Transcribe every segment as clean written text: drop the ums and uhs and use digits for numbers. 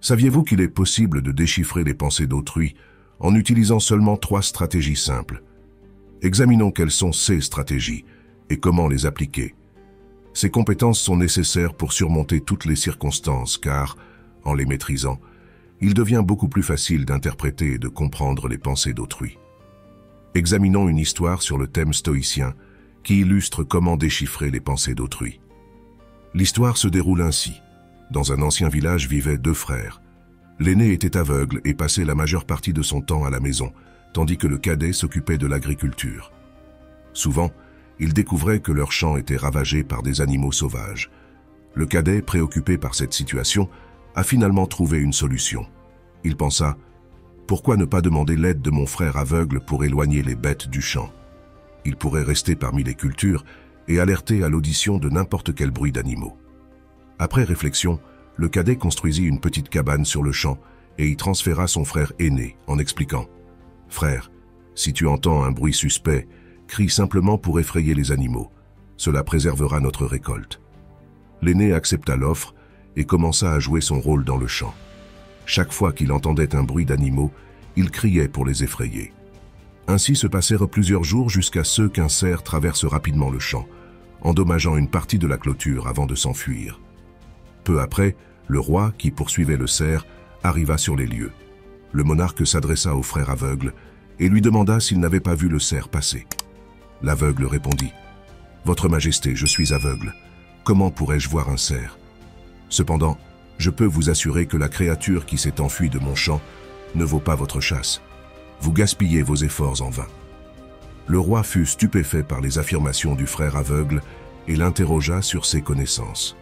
Saviez-vous qu'il est possible de déchiffrer les pensées d'autrui en utilisant seulement 3 stratégies simples? Examinons quelles sont ces stratégies et comment les appliquer. Ces compétences sont nécessaires pour surmonter toutes les circonstances car, en les maîtrisant, il devient beaucoup plus facile d'interpréter et de comprendre les pensées d'autrui. Examinons une histoire sur le thème stoïcien qui illustre comment déchiffrer les pensées d'autrui. L'histoire se déroule ainsi. Dans un ancien village vivaient 2 frères. L'aîné était aveugle et passait la majeure partie de son temps à la maison, tandis que le cadet s'occupait de l'agriculture. Souvent, ils découvraient que leurs champs étaient ravagés par des animaux sauvages. Le cadet, préoccupé par cette situation, a finalement trouvé une solution. Il pensa « Pourquoi ne pas demander l'aide de mon frère aveugle pour éloigner les bêtes du champ? Il pourrait rester parmi les cultures et alerter à l'audition de n'importe quel bruit d'animaux. » Après réflexion, le cadet construisit une petite cabane sur le champ et y transféra son frère aîné en expliquant « Frère, si tu entends un bruit suspect, crie simplement pour effrayer les animaux. Cela préservera notre récolte. » L'aîné accepta l'offre et commença à jouer son rôle dans le champ. Chaque fois qu'il entendait un bruit d'animaux, il criait pour les effrayer. Ainsi se passèrent plusieurs jours jusqu'à ce qu'un cerf traverse rapidement le champ, endommageant une partie de la clôture avant de s'enfuir. Peu après, le roi, qui poursuivait le cerf, arriva sur les lieux. Le monarque s'adressa au frère aveugle et lui demanda s'il n'avait pas vu le cerf passer. L'aveugle répondit « Votre Majesté, je suis aveugle. Comment pourrais-je voir un cerf? Cependant, je peux vous assurer que la créature qui s'est enfuie de mon champ ne vaut pas votre chasse. Vous gaspillez vos efforts en vain. » Le roi fut stupéfait par les affirmations du frère aveugle et l'interrogea sur ses connaissances.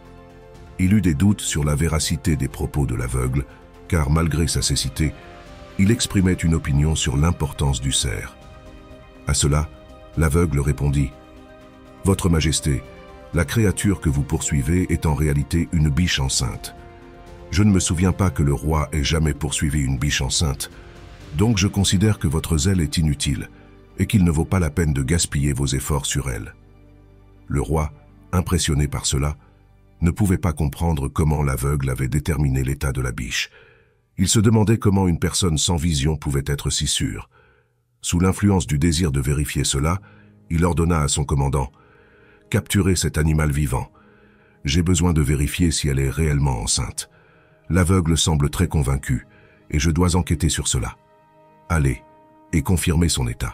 Il eut des doutes sur la véracité des propos de l'aveugle, car malgré sa cécité, il exprimait une opinion sur l'importance du cerf. À cela, l'aveugle répondit « Votre Majesté, la créature que vous poursuivez est en réalité une biche enceinte. Je ne me souviens pas que le roi ait jamais poursuivi une biche enceinte, donc je considère que votre zèle est inutile et qu'il ne vaut pas la peine de gaspiller vos efforts sur elle. » Le roi, impressionné par cela, ne pouvait pas comprendre comment l'aveugle avait déterminé l'état de la biche. Il se demandait comment une personne sans vision pouvait être si sûre. Sous l'influence du désir de vérifier cela, il ordonna à son commandant « Capturez cet animal vivant. J'ai besoin de vérifier si elle est réellement enceinte. L'aveugle semble très convaincu et je dois enquêter sur cela. Allez, et confirmez son état. »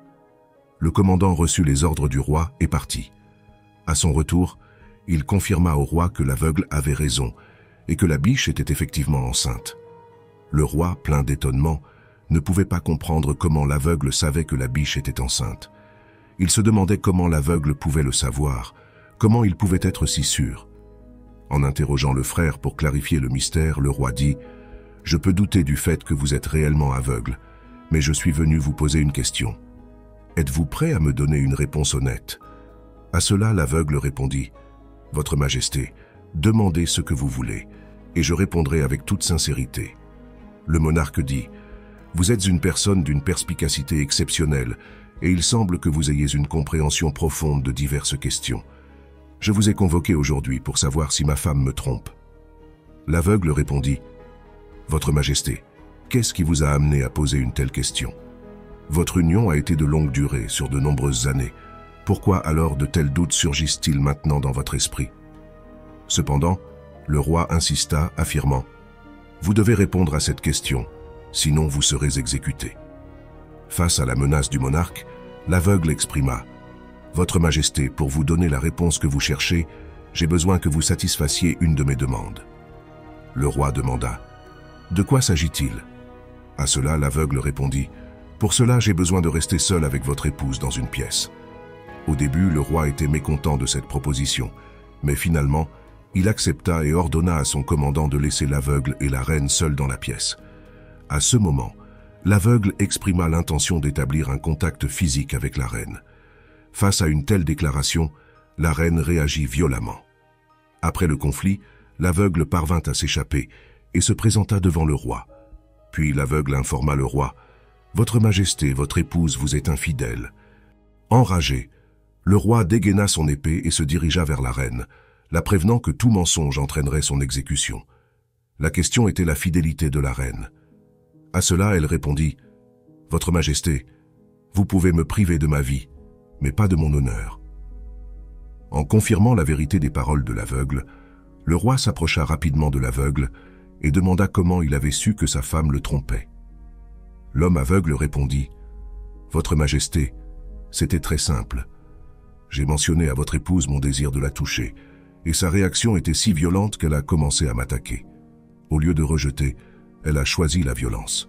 Le commandant reçut les ordres du roi et partit. À son retour, il confirma au roi que l'aveugle avait raison et que la biche était effectivement enceinte. Le roi, plein d'étonnement, ne pouvait pas comprendre comment l'aveugle savait que la biche était enceinte. Il se demandait comment l'aveugle pouvait le savoir, comment il pouvait être si sûr. En interrogeant le frère pour clarifier le mystère, le roi dit « Je peux douter du fait que vous êtes réellement aveugle, mais je suis venu vous poser une question. Êtes-vous prêt à me donner une réponse honnête ?» À cela, l'aveugle répondit « Votre Majesté, demandez ce que vous voulez, et je répondrai avec toute sincérité. » Le monarque dit « Vous êtes une personne d'une perspicacité exceptionnelle, et il semble que vous ayez une compréhension profonde de diverses questions. Je vous ai convoqué aujourd'hui pour savoir si ma femme me trompe. » L'aveugle répondit « Votre Majesté, qu'est-ce qui vous a amené à poser une telle question? Votre union a été de longue durée, sur de nombreuses années. Pourquoi alors de tels doutes surgissent-ils maintenant dans votre esprit? » Cependant, le roi insista, affirmant « Vous devez répondre à cette question, sinon vous serez exécuté. » Face à la menace du monarque, l'aveugle exprima « Votre Majesté, pour vous donner la réponse que vous cherchez, j'ai besoin que vous satisfassiez une de mes demandes. » Le roi demanda « De quoi s'agit-il » À cela, l'aveugle répondit « Pour cela, j'ai besoin de rester seul avec votre épouse dans une pièce. » Au début, le roi était mécontent de cette proposition, mais finalement, il accepta et ordonna à son commandant de laisser l'aveugle et la reine seuls dans la pièce. À ce moment, l'aveugle exprima l'intention d'établir un contact physique avec la reine. Face à une telle déclaration, la reine réagit violemment. Après le conflit, l'aveugle parvint à s'échapper et se présenta devant le roi. Puis l'aveugle informa le roi « Votre Majesté, votre épouse vous est infidèle. » Enragé, le roi dégaina son épée et se dirigea vers la reine, la prévenant que tout mensonge entraînerait son exécution. La question était la fidélité de la reine. À cela, elle répondit « Votre Majesté, vous pouvez me priver de ma vie, mais pas de mon honneur. » En confirmant la vérité des paroles de l'aveugle, le roi s'approcha rapidement de l'aveugle et demanda comment il avait su que sa femme le trompait. L'homme aveugle répondit « Votre Majesté, c'était très simple. J'ai mentionné à votre épouse mon désir de la toucher, et sa réaction était si violente qu'elle a commencé à m'attaquer. Au lieu de rejeter, elle a choisi la violence.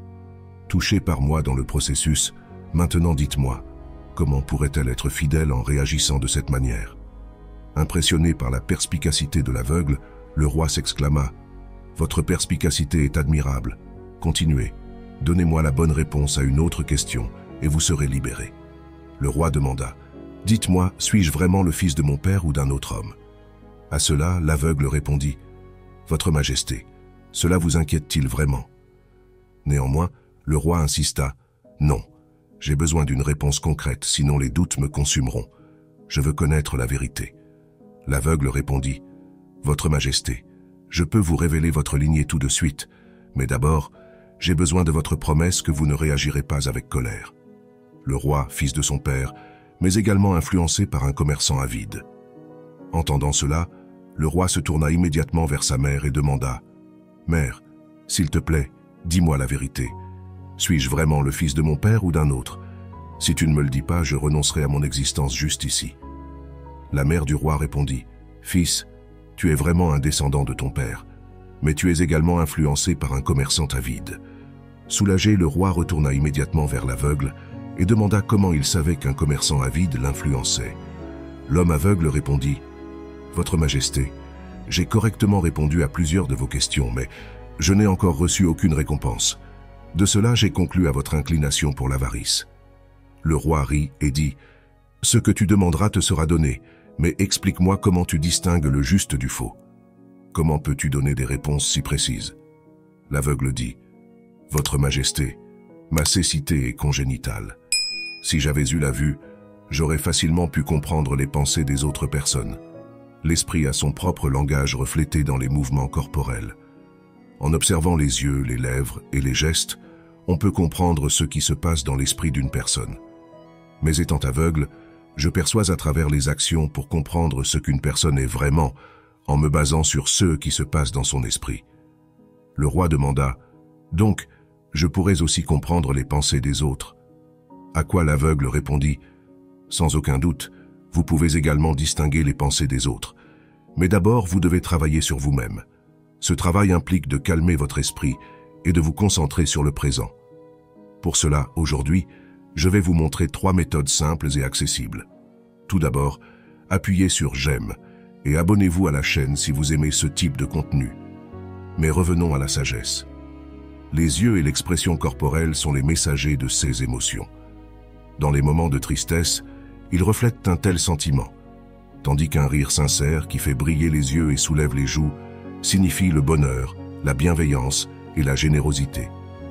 Touchée par moi dans le processus, maintenant dites-moi, comment pourrait-elle être fidèle en réagissant de cette manière ?» Impressionné par la perspicacité de l'aveugle, le roi s'exclama « Votre perspicacité est admirable. Continuez. Donnez-moi la bonne réponse à une autre question et vous serez libéré. » Le roi demanda « Dites-moi, suis-je vraiment le fils de mon père ou d'un autre homme ?» À cela, l'aveugle répondit « Votre Majesté, cela vous inquiète-t-il vraiment ?» Néanmoins, le roi insista « Non, j'ai besoin d'une réponse concrète, sinon les doutes me consumeront. Je veux connaître la vérité. » L'aveugle répondit « Votre Majesté, je peux vous révéler votre lignée tout de suite, mais d'abord, j'ai besoin de votre promesse que vous ne réagirez pas avec colère. » Le roi, fils de son père, mais également influencé par un commerçant avide. Entendant cela, le roi se tourna immédiatement vers sa mère et demanda « Mère, s'il te plaît, dis-moi la vérité. Suis-je vraiment le fils de mon père ou d'un autre? Si tu ne me le dis pas, je renoncerai à mon existence juste ici. » La mère du roi répondit « Fils, tu es vraiment un descendant de ton père, mais tu es également influencé par un commerçant avide. » Soulagé, le roi retourna immédiatement vers l'aveugle et demanda comment il savait qu'un commerçant avide l'influençait. L'homme aveugle répondit « Votre Majesté, j'ai correctement répondu à plusieurs de vos questions, mais je n'ai encore reçu aucune récompense. De cela, j'ai conclu à votre inclination pour l'avarice. » Le roi rit et dit « Ce que tu demanderas te sera donné, mais explique-moi comment tu distingues le juste du faux. Comment peux-tu donner des réponses si précises ?» L'aveugle dit « Votre Majesté, ma cécité est congénitale. Si j'avais eu la vue, j'aurais facilement pu comprendre les pensées des autres personnes. L'esprit a son propre langage reflété dans les mouvements corporels. En observant les yeux, les lèvres et les gestes, on peut comprendre ce qui se passe dans l'esprit d'une personne. Mais étant aveugle, je perçois à travers les actions pour comprendre ce qu'une personne est vraiment, en me basant sur ce qui se passe dans son esprit. » Le roi demanda « Donc, je pourrais aussi comprendre les pensées des autres. » À quoi l'aveugle répondit « Sans aucun doute, vous pouvez également distinguer les pensées des autres. Mais d'abord, vous devez travailler sur vous-même. Ce travail implique de calmer votre esprit et de vous concentrer sur le présent. Pour cela, aujourd'hui, je vais vous montrer 3 méthodes simples et accessibles. Tout d'abord, appuyez sur « J'aime » et abonnez-vous à la chaîne si vous aimez ce type de contenu. Mais revenons à la sagesse. Les yeux et l'expression corporelle sont les messagers de ces émotions. Dans les moments de tristesse, ils reflètent un tel sentiment, tandis qu'un rire sincère qui fait briller les yeux et soulève les joues signifie le bonheur, la bienveillance et la générosité.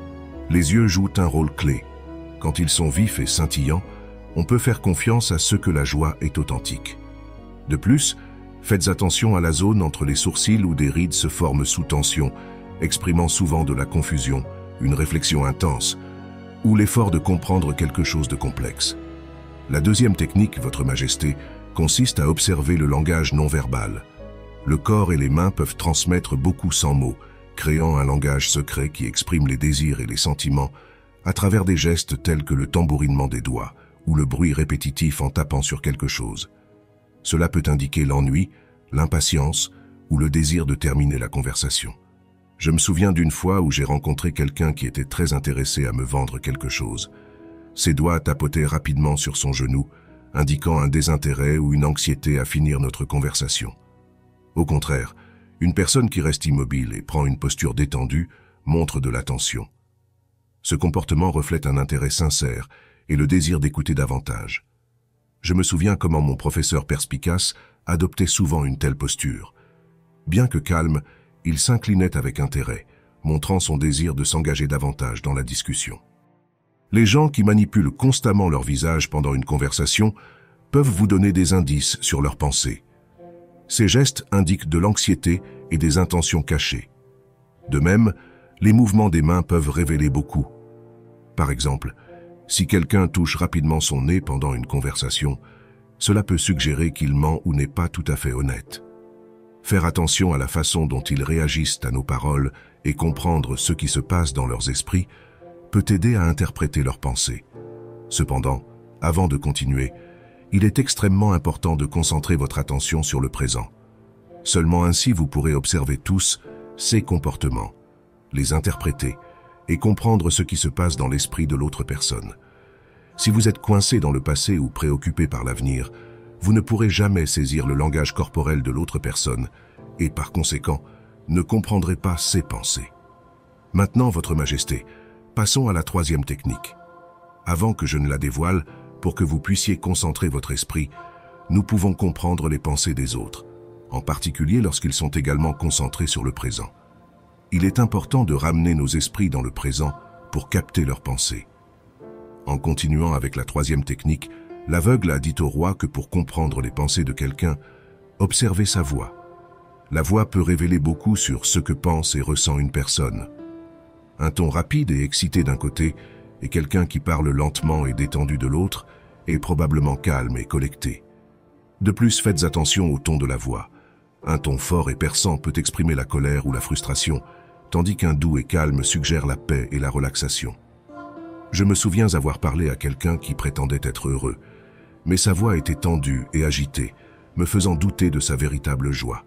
Les yeux jouent un rôle clé. Quand ils sont vifs et scintillants, on peut faire confiance à ce que la joie est authentique. De plus, faites attention à la zone entre les sourcils où des rides se forment sous tension, exprimant souvent de la confusion, une réflexion intense, ou l'effort de comprendre quelque chose de complexe. La deuxième technique, Votre Majesté, consiste à observer le langage non-verbal. Le corps et les mains peuvent transmettre beaucoup sans mots, créant un langage secret qui exprime les désirs et les sentiments à travers des gestes tels que le tambourinement des doigts ou le bruit répétitif en tapant sur quelque chose. Cela peut indiquer l'ennui, l'impatience ou le désir de terminer la conversation. Je me souviens d'une fois où j'ai rencontré quelqu'un qui était très intéressé à me vendre quelque chose. Ses doigts tapotaient rapidement sur son genou, indiquant un désintérêt ou une anxiété à finir notre conversation. Au contraire, une personne qui reste immobile et prend une posture détendue montre de l'attention. Ce comportement reflète un intérêt sincère et le désir d'écouter davantage. Je me souviens comment mon professeur perspicace adoptait souvent une telle posture. Bien que calme, il s'inclinait avec intérêt, montrant son désir de s'engager davantage dans la discussion. Les gens qui manipulent constamment leur visage pendant une conversation peuvent vous donner des indices sur leurs pensées. Ces gestes indiquent de l'anxiété et des intentions cachées. De même, les mouvements des mains peuvent révéler beaucoup. Par exemple, si quelqu'un touche rapidement son nez pendant une conversation, cela peut suggérer qu'il ment ou n'est pas tout à fait honnête. Faire attention à la façon dont ils réagissent à nos paroles et comprendre ce qui se passe dans leurs esprits peut aider à interpréter leurs pensées. Cependant, avant de continuer, il est extrêmement important de concentrer votre attention sur le présent. Seulement ainsi vous pourrez observer tous ces comportements, les interpréter et comprendre ce qui se passe dans l'esprit de l'autre personne. Si vous êtes coincé dans le passé ou préoccupé par l'avenir, vous ne pourrez jamais saisir le langage corporel de l'autre personne et, par conséquent, ne comprendrez pas ses pensées. Maintenant, Votre Majesté, passons à la troisième technique. Avant que je ne la dévoile, pour que vous puissiez concentrer votre esprit, nous pouvons comprendre les pensées des autres, en particulier lorsqu'ils sont également concentrés sur le présent. Il est important de ramener nos esprits dans le présent pour capter leurs pensées. En continuant avec la troisième technique, l'aveugle a dit au roi que pour comprendre les pensées de quelqu'un, observez sa voix. La voix peut révéler beaucoup sur ce que pense et ressent une personne. Un ton rapide et excité d'un côté, et quelqu'un qui parle lentement et détendu de l'autre, est probablement calme et collecté. De plus, faites attention au ton de la voix. Un ton fort et perçant peut exprimer la colère ou la frustration, tandis qu'un doux et calme suggère la paix et la relaxation. Je me souviens avoir parlé à quelqu'un qui prétendait être heureux, mais sa voix était tendue et agitée, me faisant douter de sa véritable joie.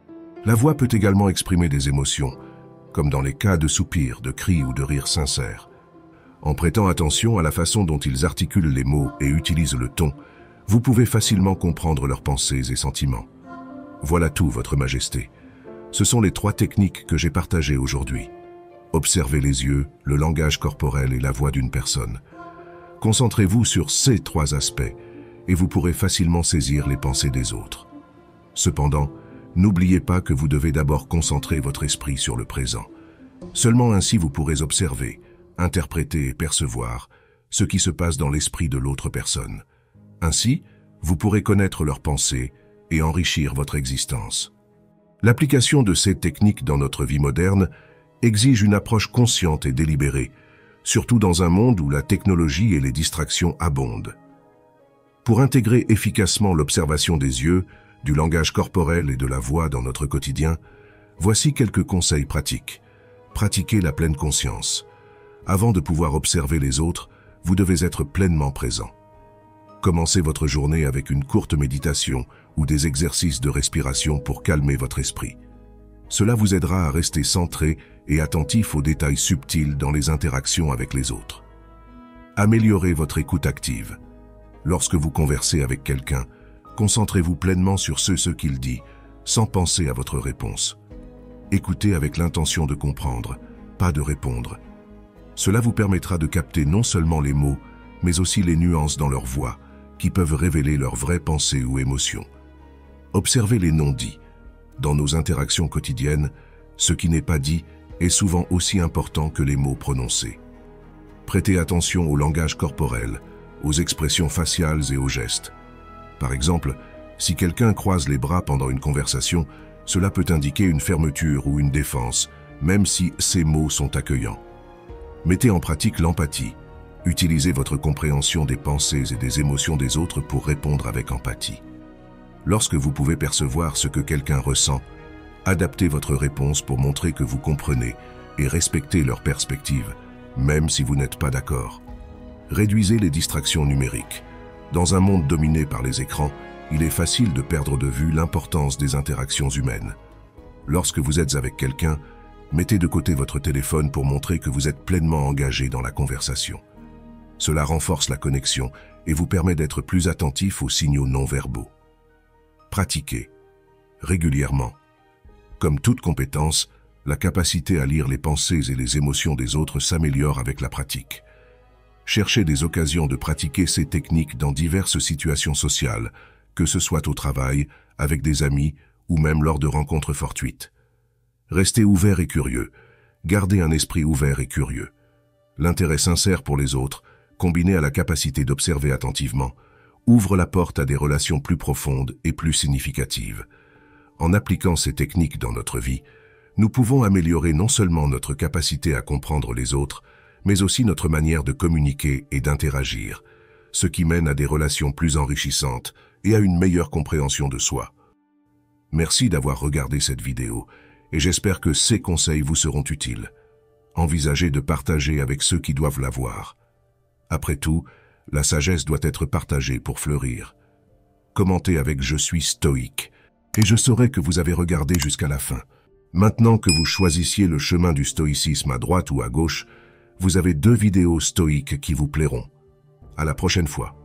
La voix peut également exprimer des émotions, comme dans les cas de soupirs, de cris ou de rires sincères. En prêtant attention à la façon dont ils articulent les mots et utilisent le ton, vous pouvez facilement comprendre leurs pensées et sentiments. Voilà tout, Votre Majesté. Ce sont les 3 techniques que j'ai partagées aujourd'hui. Observez les yeux, le langage corporel et la voix d'une personne. Concentrez-vous sur ces 3 aspects et vous pourrez facilement saisir les pensées des autres. Cependant, n'oubliez pas que vous devez d'abord concentrer votre esprit sur le présent. Seulement ainsi vous pourrez observer, interpréter et percevoir ce qui se passe dans l'esprit de l'autre personne. Ainsi, vous pourrez connaître leurs pensées et enrichir votre existence. L'application de ces techniques dans notre vie moderne exige une approche consciente et délibérée, surtout dans un monde où la technologie et les distractions abondent. Pour intégrer efficacement l'observation des yeux, du langage corporel et de la voix dans notre quotidien, voici quelques conseils pratiques. Pratiquez la pleine conscience. Avant de pouvoir observer les autres, vous devez être pleinement présent. Commencez votre journée avec une courte méditation ou des exercices de respiration pour calmer votre esprit. Cela vous aidera à rester centré et attentif aux détails subtils dans les interactions avec les autres. Améliorez votre écoute active. Lorsque vous conversez avec quelqu'un, concentrez-vous pleinement sur ce qu'il dit, sans penser à votre réponse. Écoutez avec l'intention de comprendre, pas de répondre. Cela vous permettra de capter non seulement les mots, mais aussi les nuances dans leur voix, qui peuvent révéler leurs vraies pensées ou émotions. Observez les non-dits. Dans nos interactions quotidiennes, ce qui n'est pas dit est souvent aussi important que les mots prononcés. Prêtez attention au langage corporel, aux expressions faciales et aux gestes. Par exemple, si quelqu'un croise les bras pendant une conversation, cela peut indiquer une fermeture ou une défense, même si ces mots sont accueillants. Mettez en pratique l'empathie. Utilisez votre compréhension des pensées et des émotions des autres pour répondre avec empathie. Lorsque vous pouvez percevoir ce que quelqu'un ressent, adaptez votre réponse pour montrer que vous comprenez et respectez leur perspective, même si vous n'êtes pas d'accord. Réduisez les distractions numériques. Dans un monde dominé par les écrans, il est facile de perdre de vue l'importance des interactions humaines. Lorsque vous êtes avec quelqu'un, mettez de côté votre téléphone pour montrer que vous êtes pleinement engagé dans la conversation. Cela renforce la connexion et vous permet d'être plus attentif aux signaux non-verbaux. Pratiquez régulièrement. Comme toute compétence, la capacité à lire les pensées et les émotions des autres s'améliore avec la pratique. Cherchez des occasions de pratiquer ces techniques dans diverses situations sociales, que ce soit au travail, avec des amis ou même lors de rencontres fortuites. Restez ouvert et curieux. Gardez un esprit ouvert et curieux. L'intérêt sincère pour les autres, combiné à la capacité d'observer attentivement, ouvre la porte à des relations plus profondes et plus significatives. En appliquant ces techniques dans notre vie, nous pouvons améliorer non seulement notre capacité à comprendre les autres, mais aussi notre manière de communiquer et d'interagir, ce qui mène à des relations plus enrichissantes et à une meilleure compréhension de soi. Merci d'avoir regardé cette vidéo et j'espère que ces conseils vous seront utiles. Envisagez de partager avec ceux qui doivent la voir. Après tout, la sagesse doit être partagée pour fleurir. Commentez avec « Je suis stoïque » et je saurai que vous avez regardé jusqu'à la fin. Maintenant que vous choisissiez le chemin du stoïcisme à droite ou à gauche, vous avez 2 vidéos stoïques qui vous plairont. À la prochaine fois.